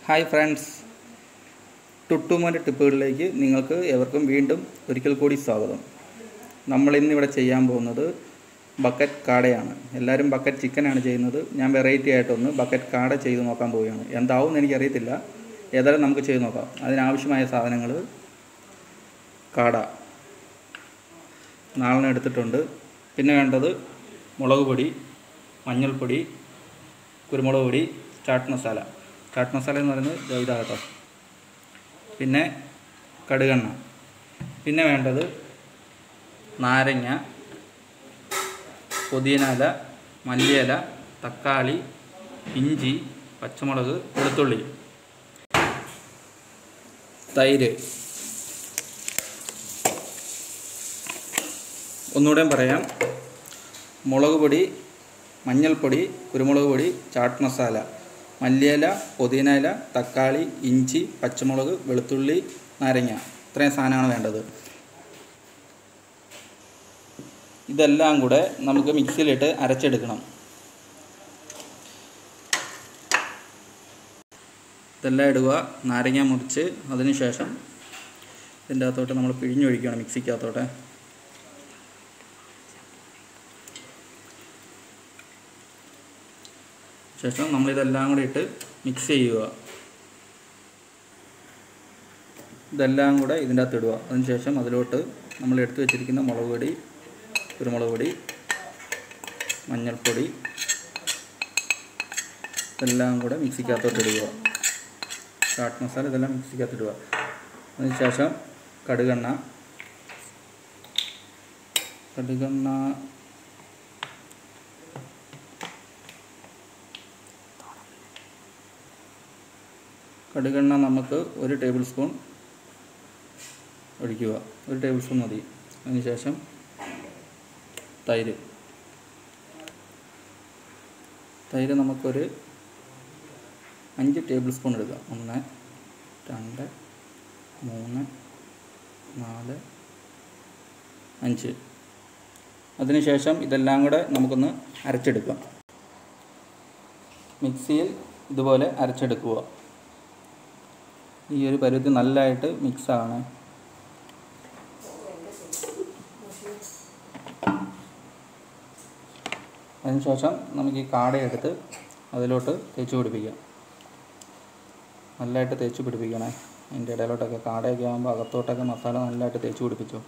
Hi friends, ടുട്ടുമോൻ്റെ ടിപ്പുകളിലേക്ക് നിങ്ങൾക്ക് ഏവർക്കും വീണ്ടും ഒരിക്കൽ കൂടി സ്വാഗതം. നമ്മളിന്നിവിടെ ചെയ്യാൻ പോകുന്നത് ബക്കറ്റ് കാടയാണ്. എല്ലാവരും ബക്കറ്റ് ചിക്കനാണ് ചെയ്യുന്നത്. ഞാൻ വെറൈറ്റി ആയിട്ടൊന്ന് ബക്കറ്റ് കാട ചെയ്ത് നോക്കാൻ പോവുകയാണ്. എന്താവും എന്ന് എനിക്കറിയത്തില്ല. ഏതായാലും നമുക്ക് ചെയ്ത് നോക്കാം. അതിനാവശ്യമായ സാധനങ്ങൾ: കാട 4 എടുത്തിട്ടുണ്ട്. പിന്നെ വേണ്ടത് മുളക് പൊടി, മഞ്ഞൾപ്പൊടി, കുരുമുളക് പൊടി, ചാട്ട് മസാല എന്ന് പറയുന്നത് ഇതാകട്ടോ. പിന്നെ കടുകെണ്ണ. പിന്നെ വേണ്ടത് നാരങ്ങ, പുതിനയില, മല്ലിയില, തക്കാളി, ഇഞ്ചി, പച്ചമുളക്, വെളുത്തുള്ളി, തൈര്. ഒന്നുകൂടെയും പറയാം: മുളക് പൊടി, മഞ്ഞൾപ്പൊടി, കുരുമുളക് പൊടി, ചാട്ട് മസാല, മല്ലിയില, പുതിനയില, തക്കാളി, ഇഞ്ചി, പച്ചമുളക്, വെളുത്തുള്ളി, നാരങ്ങ. ഇത്രയും സാധനമാണ് വേണ്ടത്. ഇതെല്ലാം കൂടെ നമുക്ക് മിക്സിയിലിട്ട് അരച്ചെടുക്കണം. ഇതെല്ലാം ഇടുക. നാരങ്ങ മുറിച്ച് അതിന് ശേഷം ഇതിൻ്റെ അകത്തോട്ട് നമ്മൾ പിഴിഞ്ഞൊഴിക്കണം. മിക്സിക്കകത്തോട്ട് ശേഷം നമ്മളിതെല്ലാം കൂടെ ഇട്ട് മിക്സ് ചെയ്യുക. ഇതെല്ലാം കൂടെ ഇതിൻ്റെ അകത്ത് ഇടുക. അതിനുശേഷം അതിലോട്ട് നമ്മൾ എടുത്തു വെച്ചിരിക്കുന്ന മുളക് പൊടി, കുരുമുളക് പൊടി, മഞ്ഞൾപ്പൊടി ഇതെല്ലാം കൂടെ മിക്സിക്കകത്തോട്ട് ഇടുക. ചാട്ട് മസാല ഇതെല്ലാം മിക്സിക്കകത്ത് ഇടുക. അതിനുശേഷം കടുകെണ്ണ നമുക്ക് 1 ടേബിൾ സ്പൂൺ ഒഴിക്കുക. 1 ടേബിൾ സ്പൂൺ മതി. അതിനുശേഷം തൈര് നമുക്കൊരു 5 ടേബിൾ സ്പൂൺ എടുക്കുക. 1, 2, 3, 4, 5. അതിനുശേഷം ഇതെല്ലാം കൂടെ നമുക്കൊന്ന് അരച്ചെടുക്കാം. മിക്സിയിൽ ഇതുപോലെ അരച്ചെടുക്കുക. ഈ ഒരു പരുവത്തിൽ നല്ലതായിട്ട് മിക്സാണ്. അതിനുശേഷം നമുക്ക് ഈ കാടയെടുത്ത് അതിലോട്ട് തേച്ച് പിടിപ്പിക്കാം. നല്ലതായിട്ട് തേച്ച് പിടിപ്പിക്കണേ. അതിൻ്റെ ഇടയിലോട്ടൊക്കെ കാടയൊക്കെ ആകുമ്പോൾ അകത്തോട്ടൊക്കെ മസാല നല്ലതായിട്ട് തേച്ച് പിടിപ്പിച്ചു.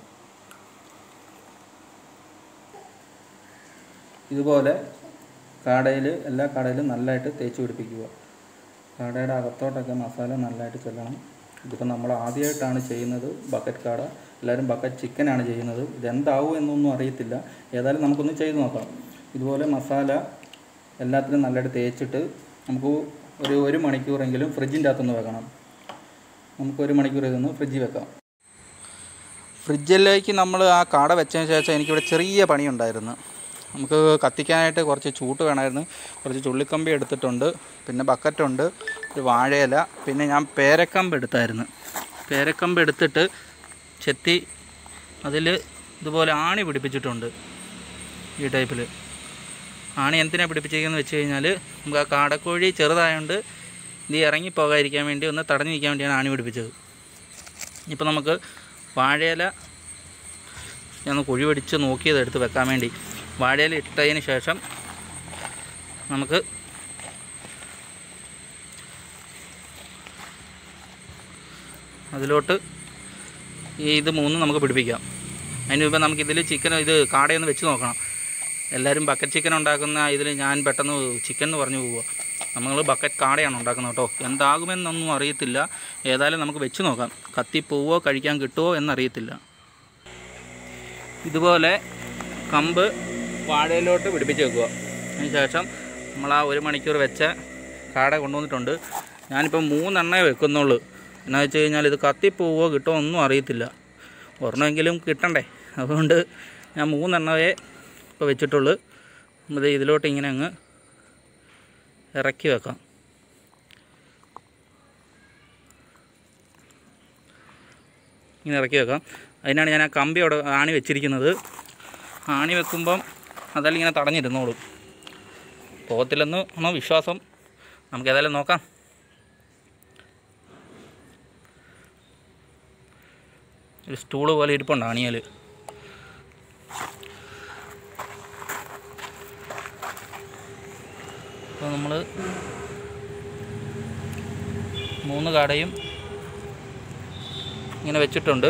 ഇതുപോലെ എല്ലാ കാടയിലും നല്ലതായിട്ട് തേച്ച് പിടിപ്പിക്കുക. കാടയുടെ അകത്തോട്ടൊക്കെ മസാല നല്ലതായിട്ട് ചെല്ലണം. ഇതിപ്പോൾ നമ്മൾ ആദ്യമായിട്ടാണ് ചെയ്യുന്നത് ബക്കറ്റ് കാട. എല്ലാവരും ബക്കറ്റ് ചിക്കനാണ് ചെയ്യുന്നത്. ഇതെന്താവും എന്നൊന്നും അറിയത്തില്ല. ഏതായാലും നമുക്കൊന്ന് ചെയ്ത് നോക്കാം. ഇതുപോലെ മസാല എല്ലാത്തിലും നല്ലതായിട്ട് തേച്ചിട്ട് നമുക്ക് ഒരു 1 മണിക്കൂറെങ്കിലും ഫ്രിഡ്ജിൻ്റെ അകത്തൊന്ന് വെക്കണം. നമുക്ക് 1 മണിക്കൂർ ഇതൊന്ന് ഫ്രിഡ്ജിൽ വെക്കാം. ഫ്രിഡ്ജിലേക്ക് നമ്മൾ ആ കാട വെച്ചതിന് ശേഷം എനിക്കിവിടെ ചെറിയ പണിയുണ്ടായിരുന്നു. നമുക്ക് കത്തിക്കാനായിട്ട് കുറച്ച് ചൂട്ട് വേണമായിരുന്നു. കുറച്ച് ചുള്ളിക്കമ്പി എടുത്തിട്ടുണ്ട്. പിന്നെ ബക്കറ്റുണ്ട്, ഒരു വാഴയില, പിന്നെ ഞാൻ പേരക്കമ്പ് എടുത്തായിരുന്നു. പേരക്കമ്പ് എടുത്തിട്ട് ചെത്തി അതിൽ ഇതുപോലെ ആണി പിടിപ്പിച്ചിട്ടുണ്ട്. ഈ ടൈപ്പിൽ ആണി എന്തിനാണ് പിടിപ്പിച്ചിരിക്കുന്നത് വെച്ച് കഴിഞ്ഞാൽ നമുക്ക് ആ കാടക്കോഴി ചെറുതായതുകൊണ്ട് ഇത് ഇറങ്ങിപ്പോകാതിരിക്കാൻ വേണ്ടി, ഒന്ന് തടഞ്ഞു നിൽക്കാൻ വേണ്ടിയാണ് ആണി പിടിപ്പിച്ചത്. ഇപ്പോൾ നമുക്ക് വാഴയില ഞാൻ കുഴി പിടിച്ച് നോക്കിയത് എടുത്ത് വെക്കാൻ വേണ്ടി വാഴയില ഇട്ടതിന് ശേഷം നമുക്ക് അതിലോട്ട് ഇത് 3 നമുക്ക് പിടിപ്പിക്കാം. അതിന് മുമ്പ് നമുക്കിതിൽ കാടയൊന്ന് വെച്ച് നോക്കണം. എല്ലാവരും ബക്കറ്റ് ചിക്കൻ ഉണ്ടാക്കുന്ന ഇതിൽ ഞാൻ പെട്ടെന്ന് ചിക്കൻ എന്ന് പറഞ്ഞു പോവുക. നമ്മൾ ബക്കറ്റ് കാടയാണ് ഉണ്ടാക്കുന്നത് കേട്ടോ. എന്താകുമെന്നൊന്നും അറിയത്തില്ല. ഏതായാലും നമുക്ക് വെച്ച് നോക്കാം. കത്തിപ്പോവോ കഴിക്കാൻ കിട്ടുമോ എന്നറിയത്തില്ല. ഇതുപോലെ കമ്പ് വാഴയിലോട്ട് പിടിപ്പിച്ച് വെക്കുക. അതിന് ശേഷം നമ്മൾ ആ 1 മണിക്കൂർ വെച്ച കാട കൊണ്ടുവന്നിട്ടുണ്ട്. ഞാനിപ്പോൾ 3 എണ്ണേ വെക്കുന്നുള്ളൂ. എന്നാ വെച്ച് കഴിഞ്ഞാൽ ഇത് കത്തിപ്പോവോ കിട്ടുമോ ഒന്നും അറിയത്തില്ല. ഒരെണ്ണമെങ്കിലും കിട്ടണ്ടേ. അതുകൊണ്ട് ഞാൻ 3 എണ്ണവേ ഇപ്പോൾ വെച്ചിട്ടുള്ളൂ. നമ്മൾ ഇതിലോട്ട് ഇങ്ങനെ അങ്ങ് ഇറക്കി വെക്കാം. ഇങ്ങനെ ഇറക്കി വെക്കാം. അതിനാണ് ഞാൻ ആ കമ്പി അവിടെ ആണി വെച്ചിരിക്കുന്നത്. ആണി വെക്കുമ്പം അതെല്ലാം ഇങ്ങനെ തടഞ്ഞിരുന്നോളും. പോകത്തില്ലെന്ന് ആണോ വിശ്വാസം. നമുക്ക് ഏതായാലും നോക്കാം. ഒരു സ്റ്റൂള് പോലെ ഇരിപ്പുണ്ട് അണിയൽ. അപ്പോൾ നമ്മൾ 3 കാടയും ഇങ്ങനെ വെച്ചിട്ടുണ്ട്.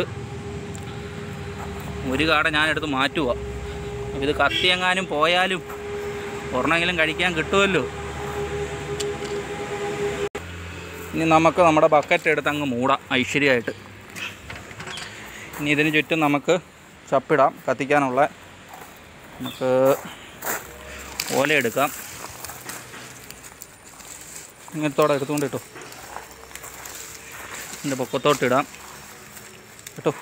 ഒരു കാട ഞാനെടുത്ത് മാറ്റുക. അപ്പോൾ ഇത് കത്തിയെങ്ങാനും പോയാലും ഒരെണ്ണമെങ്കിലും കഴിക്കാൻ കിട്ടുമല്ലോ. ഇനി നമുക്ക് നമ്മുടെ ബക്കറ്റ് എടുത്ത് അങ്ങ് മൂടാം ഐശ്വര്യമായിട്ട്. ഇനി ഇതിന് ചുറ്റും നമുക്ക് ചപ്പിടാം കത്തിക്കാനുള്ള. നമുക്ക് ഓല എടുക്കാം. ഇങ്ങനത്തോടെ എടുത്തുകൊണ്ട് ഇട്ടോ, ഇതിൻ്റെ പൊക്കത്തോട്ടിടാം കേട്ടോ.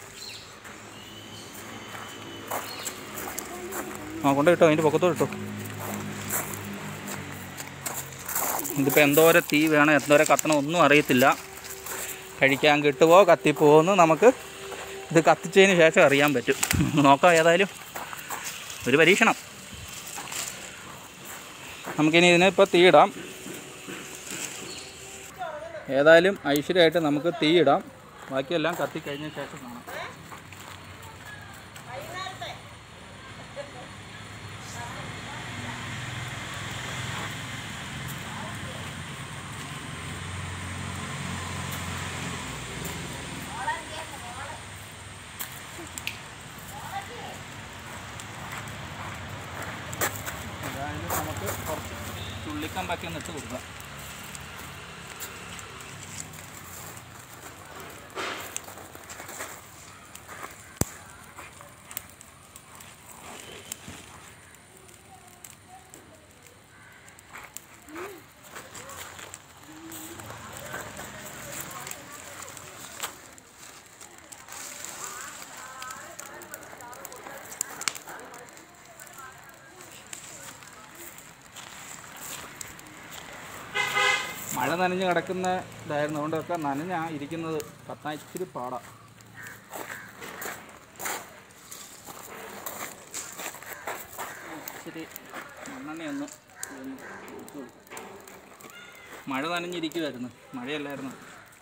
കൊണ്ട് കിട്ടോ, അതിൻ്റെ പൊക്കത്തോട്ട് ഇട്ടോ. ഇതിപ്പോൾ എന്തോരം തീ വേണം, എന്തോരം കത്തണം ഒന്നും അറിയത്തില്ല. കഴിക്കാൻ കിട്ടുമോ കത്തിപ്പോവെന്ന് നമുക്ക് ഇത് കത്തിച്ചതിന് ശേഷം അറിയാൻ പറ്റും. നോക്കാം, ഏതായാലും ഒരു പരീക്ഷണം. നമുക്കിനി ഇതിനിപ്പോൾ തീയിടാം. ഏതായാലും ഐശ്വര്യമായിട്ട് നമുക്ക് തീയിടാം. ബാക്കിയെല്ലാം കത്തിക്കഴിഞ്ഞ ശേഷം കാണാം. നമുക്ക് കുറച്ച് ചുള്ളിക്കമ്പൊക്കെ ഒന്ന് ഇട്ട് കൊടുക്കാം. മഴ നനഞ്ഞ് കിടക്കുന്ന ഇതായിരുന്നു, അതുകൊണ്ടൊക്കെ നനഞ്ഞാ ഇരിക്കുന്നത്. കത്താൻ ഇച്ചിരി പാടാം. ഇച്ചിരി മണ്ണെണ്ണയൊന്ന് മഴ നനഞ്ഞിരിക്കുമായിരുന്നു, മഴയല്ലായിരുന്നു.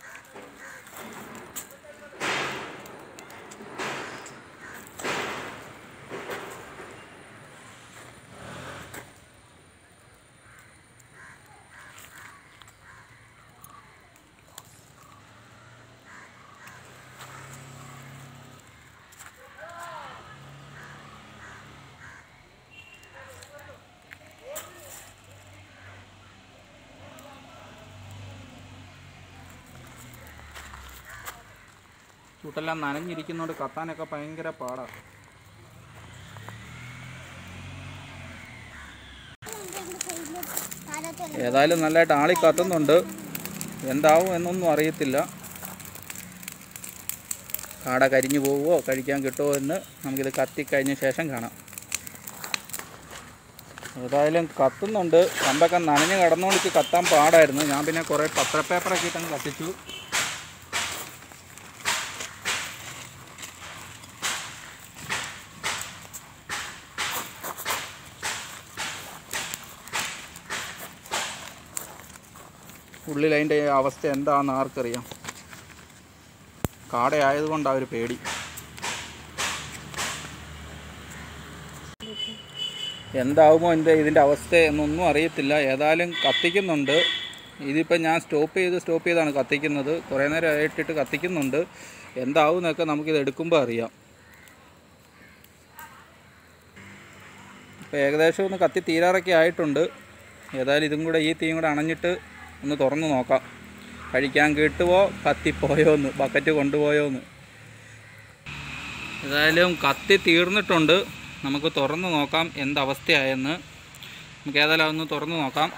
ചൂട്ടെല്ലാം നനഞ്ഞിരിക്കുന്നതുകൊണ്ട് കത്താനൊക്കെ ഭയങ്കര പാടാണ്. ഏതായാലും നല്ലതായിട്ട് ആളി കത്തുന്നുണ്ട്. എന്താവും എന്നൊന്നും അറിയത്തില്ല. കാട കരിഞ്ഞു പോവുമോ കഴിക്കാൻ കിട്ടുമോ എന്ന് നമുക്കിത് കത്തിക്കഴിഞ്ഞ ശേഷം കാണാം. ഏതായാലും കത്തുന്നുണ്ട്. കമ്പൊക്കെ നനഞ്ഞ് കിടന്നുകൊണ്ട് കത്താൻ പാടായിരുന്നു. ഞാൻ പിന്നെ കുറേ പത്രപ്പേപ്പറൊക്കെ ഇട്ടങ്ങ് കത്തിച്ചു. ഉള്ളിൽ അതിൻ്റെ അവസ്ഥ എന്താണെന്ന് ആർക്കറിയാം. കാടയായതുകൊണ്ടാണ് ഒരു പേടി. എന്താവുമോ ഇതിൻ്റെ അവസ്ഥ എന്നൊന്നും അറിയത്തില്ല. ഏതായാലും കത്തിക്കുന്നുണ്ട്. ഇതിപ്പോൾ ഞാൻ സ്റ്റോപ്പ് ചെയ്താണ് കത്തിക്കുന്നത്. കുറേ നേരം ആയിട്ടിട്ട് കത്തിക്കുന്നുണ്ട്. എന്താവും എന്നൊക്കെ നമുക്കിത് എടുക്കുമ്പോൾ അറിയാം. ഇപ്പോൾ ഏകദേശം ഒന്ന് കത്തി തീരാറൊക്കെ ആയിട്ടുണ്ട്. ഏതായാലും ഇതും കൂടെ ഈ തീയും കൂടെ അണഞ്ഞിട്ട് ഒന്ന് തുറന്ന് നോക്കാം. കഴിക്കാൻ കിട്ടുമോ കത്തിപ്പോയോ എന്ന്, ബക്കറ്റ് കൊണ്ടുപോയോ എന്ന്. ഏതായാലും കത്തി തീർന്നിട്ടുണ്ട്. നമുക്ക് തുറന്ന് നോക്കാം എന്തവസ്ഥയായെന്ന്. നമുക്ക് ഏതായാലും അതൊന്ന് തുറന്ന് നോക്കാം.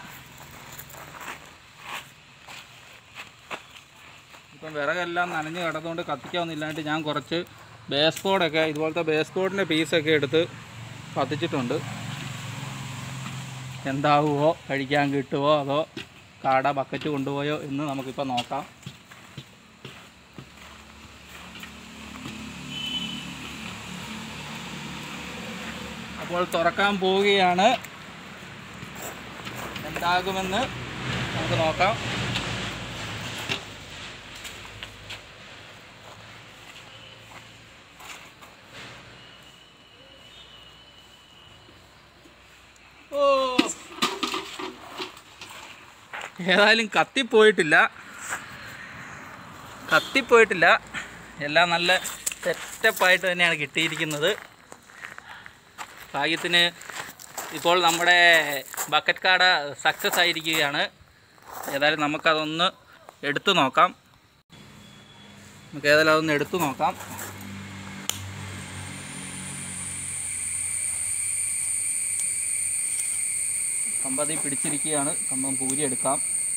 ഇപ്പം വിറകെല്ലാം നനഞ്ഞ് കിടന്നുകൊണ്ട് കത്തിക്കാവുന്നില്ലാണ്ട് ഞാൻ കുറച്ച് ബേസ് ബോർഡൊക്കെ, ഇതുപോലത്തെ ബേസ് ബോർഡിൻ്റെ പീസൊക്കെ എടുത്ത് കത്തിച്ചിട്ടുണ്ട്. എന്താവുമോ കഴിക്കാൻ കിട്ടുമോ അതോ കാട ബക്കറ്റ് കൊണ്ടുപോയോ എന്ന് നമുക്കിപ്പോൾ നോക്കാം. അപ്പോൾ തുറക്കാൻ പോവുകയാണ്. എന്താകുമെന്ന് നമുക്ക് നോക്കാം. ഏതായാലും കത്തിപ്പോയിട്ടില്ല. എല്ലാം നല്ല സെറ്റപ്പായിട്ട് തന്നെയാണ് കിട്ടിയിരിക്കുന്നത്. ഭാഗ്യത്തിന് ഇപ്പോൾ നമ്മുടെ ബക്കറ്റ് കാട സക്സസ് ആയിരിക്കുകയാണ്. ഏതായാലും നമുക്കതൊന്ന് എടുത്തു നോക്കാം. കമ്പതി പിടിച്ചിരിക്കുകയാണ്. കമ്പം കൂരിയെടുക്കാം.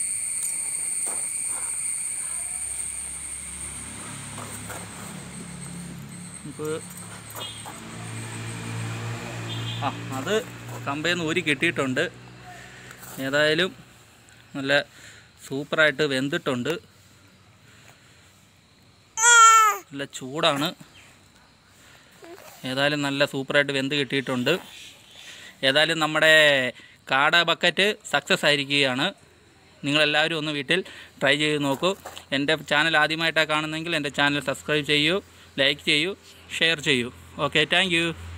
അത് കമ്പയെന്ന് ഊരി കിട്ടിയിട്ടുണ്ട്. ഏതായാലും നല്ല സൂപ്പറായിട്ട് വെന്തിട്ടുണ്ട്. നല്ല ചൂടാണ്. ഏതായാലും നല്ല സൂപ്പറായിട്ട് വെന്ത് കിട്ടിയിട്ടുണ്ട്. ഏതായാലും നമ്മുടെ കാട ബക്കറ്റ് സക്സസ് ആയിരിക്കുകയാണ്. നിങ്ങളെല്ലാവരും ഒന്ന് വീട്ടിൽ ട്രൈ ചെയ്ത് നോക്കൂ. എൻ്റെ ചാനൽ ആദ്യമായിട്ടാണ് കാണുന്നതെങ്കിൽ എൻ്റെ ചാനൽ സബ്സ്ക്രൈബ് ചെയ്യൂ, ലൈക്ക് ചെയ്യൂ, ഷെയർ ചെയ്യൂ. Okay, thank U.